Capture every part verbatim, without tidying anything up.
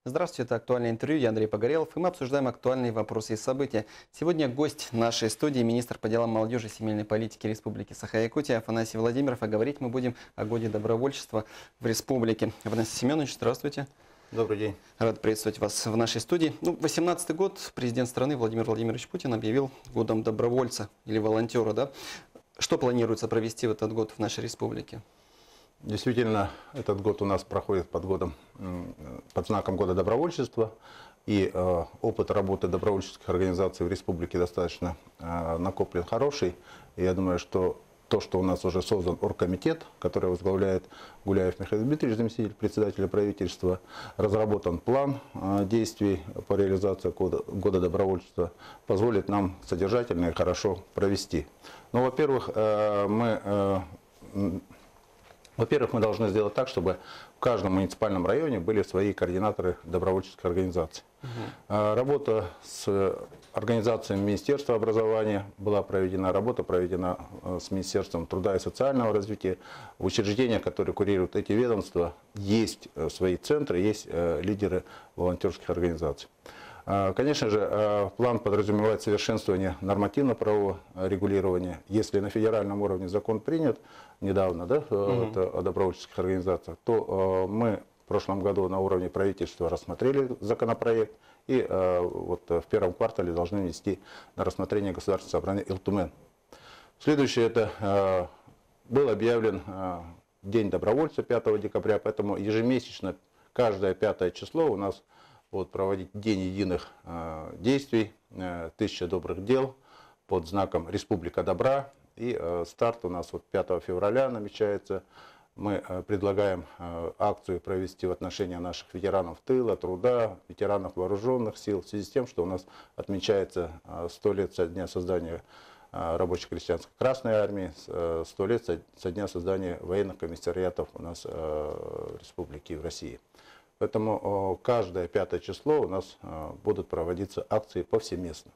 Здравствуйте, это «Актуальное интервью», я Андрей Погорелов, и мы обсуждаем актуальные вопросы и события. Сегодня гость нашей студии, министр по делам молодежи и семейной политики Республики Саха-Якутия Афанасий Владимиров, а говорить мы будем о годе добровольчества в республике. Афанасий Семенович, здравствуйте. Добрый день. Рад приветствовать вас в нашей студии. Ну, восемнадцатый год президент страны Владимир Владимирович Путин объявил годом добровольца или волонтера, да? Что планируется провести в этот год в нашей республике? Действительно, этот год у нас проходит под, годом, под знаком года добровольчества. И э, опыт работы добровольческих организаций в республике достаточно э, накоплен хороший. И я думаю, что то, что у нас уже создан оргкомитет, который возглавляет Гуляев Михаил Дмитриевич, заместитель председателя правительства, разработан план э, действий по реализации года, года добровольчества, позволит нам содержательно и хорошо провести. Ну, во-первых, э, мы... Э, Во-первых, мы должны сделать так, чтобы в каждом муниципальном районе были свои координаторы добровольческих организаций. Uh-huh. Работа с организациями Министерства образования была проведена, работа проведена с Министерством труда и социального развития. В учреждениях, которые курируют эти ведомства, есть свои центры, есть лидеры волонтерских организаций. Конечно же, план подразумевает совершенствование нормативно-правового регулирования. Если на федеральном уровне закон принят недавно, да, uh-huh. о добровольческих организациях, то мы в прошлом году на уровне правительства рассмотрели законопроект и вот в первом квартале должны внести на рассмотрение Государственного собрания Илтумен. Следующее, это был объявлен День добровольца пятого декабря, поэтому ежемесячно каждое пятое число у нас будут проводить День единых э, действий, э, тысяча добрых дел под знаком Республика добра. И э, старт у нас вот пятого февраля намечается. Мы э, предлагаем э, акцию провести в отношении наших ветеранов тыла, труда, ветеранов вооруженных сил, в связи с тем, что у нас отмечается э, сто лет со дня создания э, рабоче-крестьянской Красной Армии, э, сто лет со, со дня создания военных комиссариатов у нас э, в республике и в России. Поэтому каждое пятое число у нас будут проводиться акции повсеместно.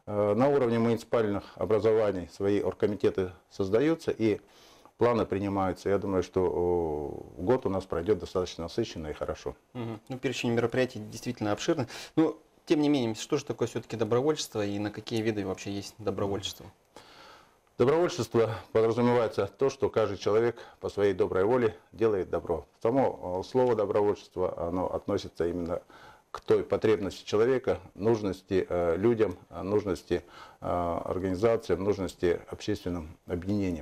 На уровне муниципальных образований свои оргкомитеты создаются и планы принимаются. Я думаю, что год у нас пройдет достаточно насыщенно и хорошо. Угу. Ну, перечень мероприятий действительно обширный. Но, тем не менее, что же такое все-таки добровольчество и на какие виды вообще есть добровольчество? Добровольчество подразумевается то, что каждый человек по своей доброй воле делает добро. Само слово добровольчество, оно относится именно к той потребности человека, нужности э, людям, нужности э, организациям, нужности общественным объединениям.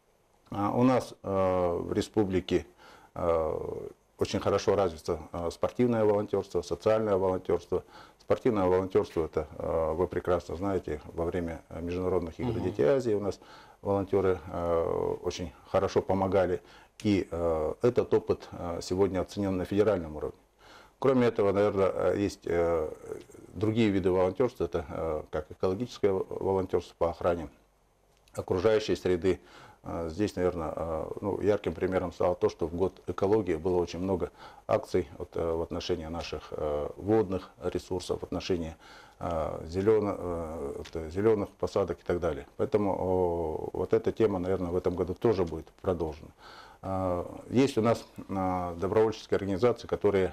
А у нас э, в республике э, очень хорошо развито э, спортивное волонтерство, социальное волонтерство. Спортивное волонтерство, это вы прекрасно знаете, во время международных игр Дети Азии у нас волонтеры очень хорошо помогали. И этот опыт сегодня оценен на федеральном уровне. Кроме этого, наверное, есть другие виды волонтерства, это как экологическое волонтерство по охране окружающей среды. Здесь, наверное, ну, ярким примером стало то, что в год экологии было очень много акций вот, в отношении наших водных ресурсов, в отношении зеленых, зеленых посадок и так далее. Поэтому вот эта тема, наверное, в этом году тоже будет продолжена. Есть у нас добровольческие организации, которые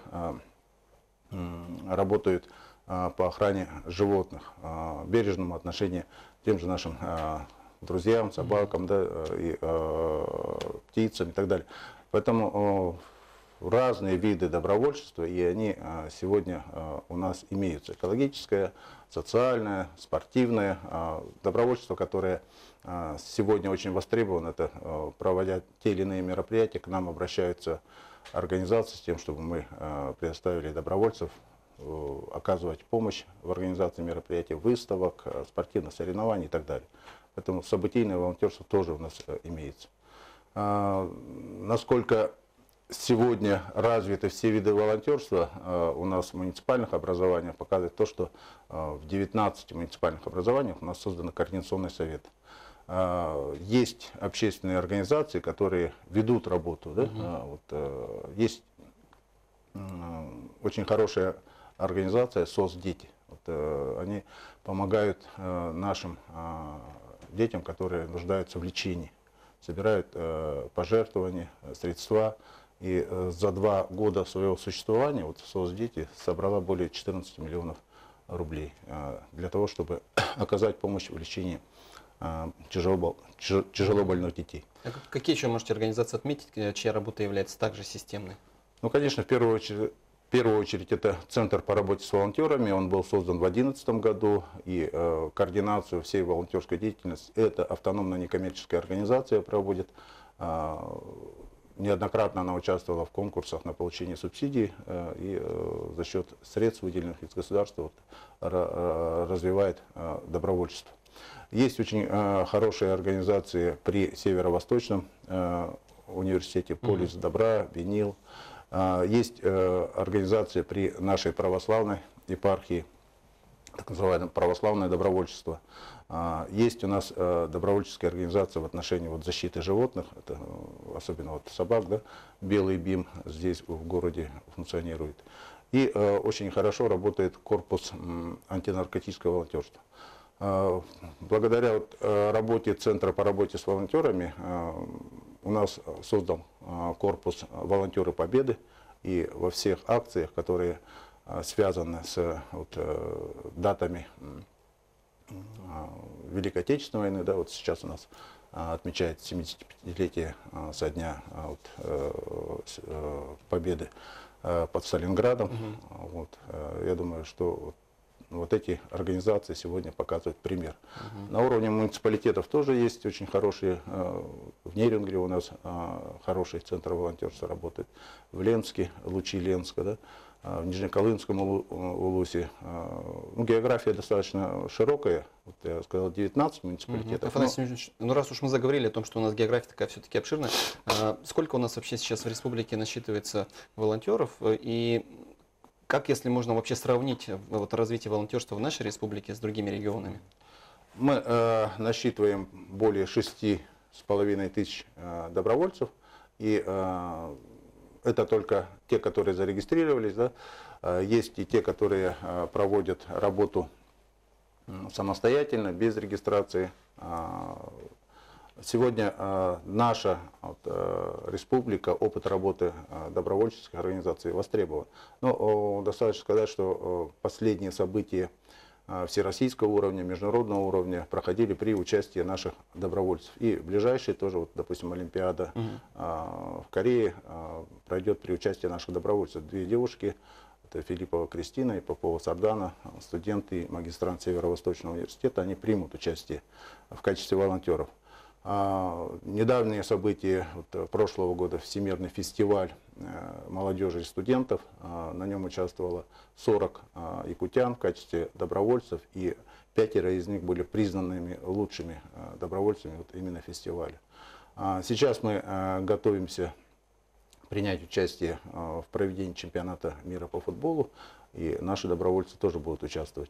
работают по охране животных, бережному отношению к тем же нашим друзьям, собакам, да, и, э, птицам и так далее. Поэтому э, разные виды добровольчества, и они э, сегодня э, у нас имеются. Экологическое, социальное, спортивное. Э, добровольчество, которое э, сегодня очень востребовано, это э, проводя те или иные мероприятия, к нам обращаются организации с тем, чтобы мы э, предоставили добровольцев, э, оказывать помощь в организации мероприятий, выставок, э, спортивных соревнований и так далее. Поэтому событийное волонтерство тоже у нас имеется. А, насколько сегодня развиты все виды волонтерства а, у нас в муниципальных образованиях, показывает то, что а, в девятнадцати муниципальных образованиях у нас создан координационный совет. А, есть общественные организации, которые ведут работу. Да? Uh-huh. а, вот, а, есть а, очень хорошая организация «СОС-Дети». Вот, а, они помогают а, нашим а, детям, которые нуждаются в лечении, собирают э, пожертвования, средства И за два года своего существования вот Соцдети собрала более четырнадцати миллионов рублей для того, чтобы оказать помощь в лечении тяжело, тяжело больных детей. А какие еще можете организации отметить, чья работа является также системной? Ну, конечно, в первую очередь, в первую очередь это Центр по работе с волонтерами. Он был создан в две тысячи одиннадцатом году. И э, координацию всей волонтерской деятельности эта автономная некоммерческая организация проводит. Э, неоднократно она участвовала в конкурсах на получение субсидий. Э, и э, за счет средств, выделенных из государства, вот, э, развивает э, добровольчество. Есть очень э, хорошие организации при Северо-Восточном э, университете, Полис добра, Винил. Есть организация при нашей православной епархии, так называемое православное добровольчество. Есть у нас добровольческая организация в отношении вот защиты животных, это, особенно вот собак, да, Белый БИМ здесь в городе функционирует. И очень хорошо работает корпус антинаркотического волонтерства. Благодаря вот работе Центра по работе с волонтерами у нас создан корпус «Волонтеры Победы», и во всех акциях, которые связаны с вот, датами Великой Отечественной войны, да, вот сейчас у нас отмечается семидесятипятилетие со дня вот, победы под Сталинградом. Угу. Вот, я думаю, что вот эти организации сегодня показывают пример. Uh-huh. На уровне муниципалитетов тоже есть очень хорошие. В Нерюнгре у нас хороший центр волонтерства работает. В Ленске, Лучи Ленска, да? В Нижнеколымском Улусе. Ну, география достаточно широкая. Вот я сказал, девятнадцать муниципалитетов. Uh-huh. Но... Ну, раз уж мы заговорили о том, что у нас география такая все-таки обширная, сколько у нас вообще сейчас в республике насчитывается волонтеров? И как, если можно вообще сравнить вот, развитие волонтерства в нашей республике с другими регионами? Мы э, насчитываем более шести с половиной тысяч э, добровольцев. И э, это только те, которые зарегистрировались. Да? Э, есть и те, которые э, проводят работу э, самостоятельно, без регистрации. Э, Сегодня э, наша вот, э, республика, опыт работы э, добровольческих организаций востребован. Но э, достаточно сказать, что э, последние события э, всероссийского уровня, международного уровня проходили при участии наших добровольцев. И ближайшие тоже, вот, допустим, Олимпиада угу. э, в Корее э, пройдет при участии наших добровольцев. Две девушки, это Филиппова Кристина и Попова Сардана, студенты, магистрант Северо-Восточного университета, они примут участие в качестве волонтеров. А, недавние события вот, прошлого года, Всемирный фестиваль э, молодежи и студентов, а, на нем участвовало сорок а, якутян в качестве добровольцев, и пятеро из них были признанными лучшими а, добровольцами вот, именно фестиваля. А, сейчас мы а, готовимся принять участие а, в проведении чемпионата мира по футболу, и наши добровольцы тоже будут участвовать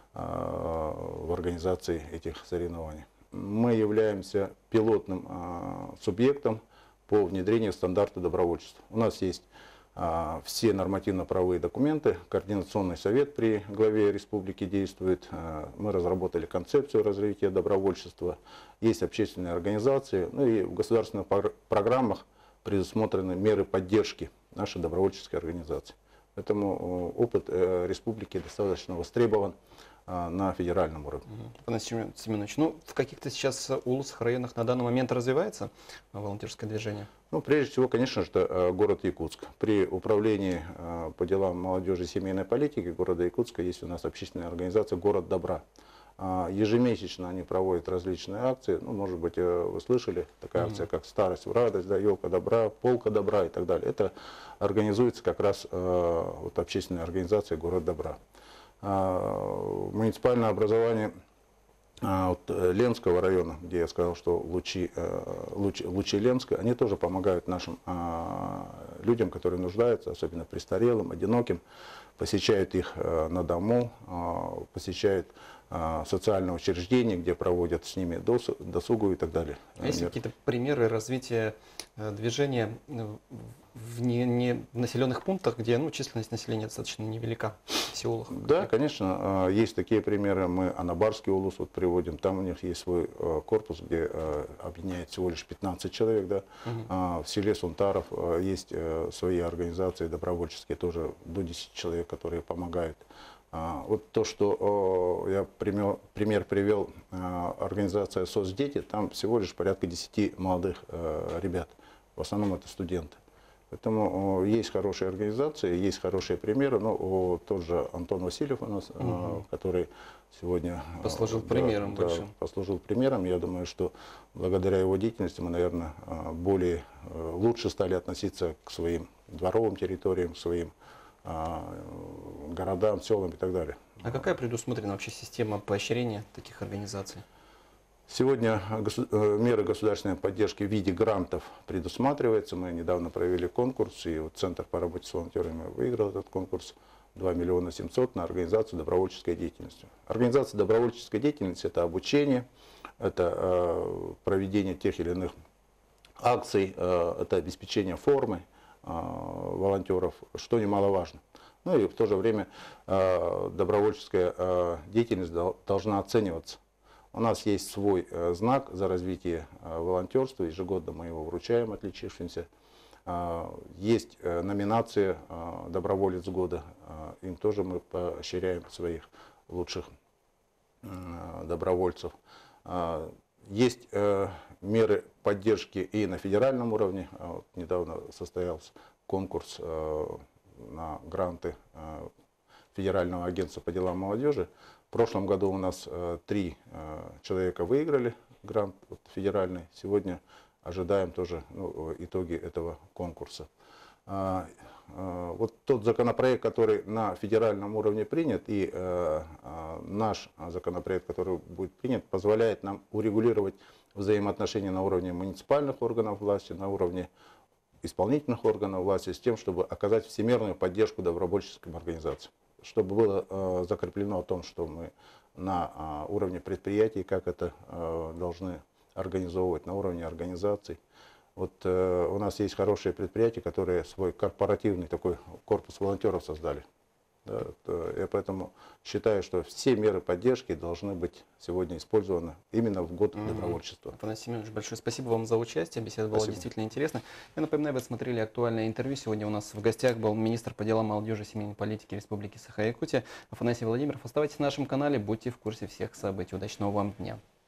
а, в организации этих соревнований. Мы являемся пилотным а, субъектом по внедрению стандарта добровольчества. У нас есть а, все нормативно-правовые документы, координационный совет при главе республики действует, а, мы разработали концепцию развития добровольчества, есть общественные организации, ну и в государственных программах предусмотрены меры поддержки нашей добровольческой организации. Поэтому опыт э, республики достаточно востребован на федеральном уровне. Панасий Семенович, ну в каких-то сейчас улусах, районах на данный момент развивается волонтерское движение? Ну, прежде всего, конечно же, это город Якутск. При управлении по делам молодежи и семейной политики города Якутска есть у нас общественная организация «Город добра». Ежемесячно они проводят различные акции. Ну, может быть, вы слышали, такая акция, как «Старость в радость», да, «Елка добра», «Полка добра» и так далее. Это организуется как раз вот, общественная организация «Город добра». Муниципальное образование вот, Ленского района, где я сказал, что Лучи, Лучи, Лучи Ленска, они тоже помогают нашим людям, которые нуждаются, особенно престарелым, одиноким, посещают их на дому, посещают социальные учреждения, где проводят с ними досугу и так далее. А есть какие-то примеры развития движения в, не, не в населенных пунктах, где ну, численность населения достаточно невелика, в селах. Да, конечно, есть такие примеры. Мы Анабарский улус вот приводим. Там у них есть свой корпус, где объединяет всего лишь пятнадцать человек. Да. Угу. В селе Сунтаров есть свои организации добровольческие, тоже до десяти человек, которые помогают. Вот то, что я пример, пример привел, организация «Соцдети», там всего лишь порядка десяти молодых ребят. В основном это студенты. Поэтому есть хорошие организации, есть хорошие примеры. Но тот же Антон Васильев у нас, угу. который сегодня послужил примером да, большим. Да, послужил примером. Я думаю, что благодаря его деятельности мы, наверное, более лучше стали относиться к своим дворовым территориям, к своим городам, селам и так далее. А какая предусмотрена вообще система поощрения таких организаций? Сегодня меры государственной поддержки в виде грантов предусматриваются. Мы недавно провели конкурс, и вот Центр по работе с волонтерами выиграл этот конкурс. два миллиона семьсот на организацию добровольческой деятельности. Организация добровольческой деятельности – это обучение, это проведение тех или иных акций, это обеспечение формы волонтеров, что немаловажно. Ну и в то же время добровольческая деятельность должна оцениваться. У нас есть свой знак за развитие волонтерства, ежегодно мы его вручаем отличившимся. Есть номинация «Доброволец года», им тоже мы поощряем своих лучших добровольцев. Есть меры поддержки и на федеральном уровне. Вот недавно состоялся конкурс на гранты Федерального агентства по делам молодежи. В прошлом году у нас три человека выиграли грант федеральный. Сегодня ожидаем тоже ну, итоги этого конкурса. Вот тот законопроект, который на федеральном уровне принят, и наш законопроект, который будет принят, позволяет нам урегулировать взаимоотношения на уровне муниципальных органов власти, на уровне исполнительных органов власти, с тем, чтобы оказать всемирную поддержку добровольческим организациям. Чтобы было э, закреплено о том, что мы на э, уровне предприятий, как это э, должны организовывать, на уровне организаций. Вот э, у нас есть хорошие предприятия, которые свой корпоративный такой корпус волонтеров создали. Да, то, я поэтому считаю, что все меры поддержки должны быть сегодня использованы именно в год mm-hmm. добровольчества. Афанасий Семенович, большое спасибо вам за участие. Беседа была спасибо. Действительно интересна. Я напоминаю, вы смотрели актуальное интервью. Сегодня у нас в гостях был министр по делам молодежи и семейной политики Республики Саха-Якутия Афанасий Владимиров. Оставайтесь на нашем канале, будьте в курсе всех событий. Удачного вам дня.